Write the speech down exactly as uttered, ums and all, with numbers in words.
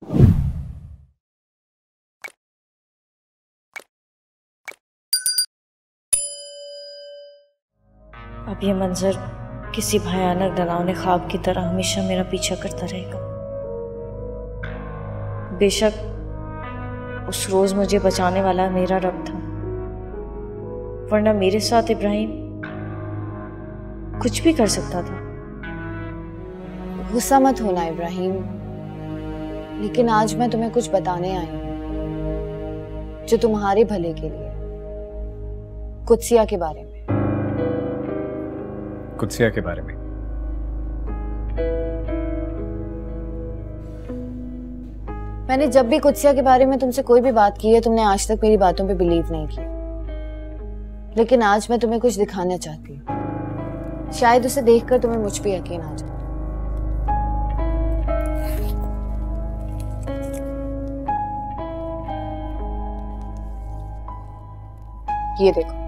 अब ये मंजर किसी भयानक डरावने ख्वाब की तरह हमेशा मेरा पीछा करता रहेगा। बेशक उस रोज मुझे बचाने वाला मेरा रब था, वरना मेरे साथ इब्राहिम कुछ भी कर सकता था। गुस्सा मत होना इब्राहिम, लेकिन आज मैं तुम्हें कुछ बताने आई हूँ जो तुम्हारे भले के लिए। कुदसिया के बारे में। कुदसिया के बारे में? मैंने जब भी कुदसिया के बारे में तुमसे कोई भी बात की है, तुमने आज तक मेरी बातों पे बिलीव नहीं किया, लेकिन आज मैं तुम्हें कुछ दिखाना चाहती हूँ। शायद उसे देखकर तुम्हें मुझ पे यकीन आ जाए। ये देखो।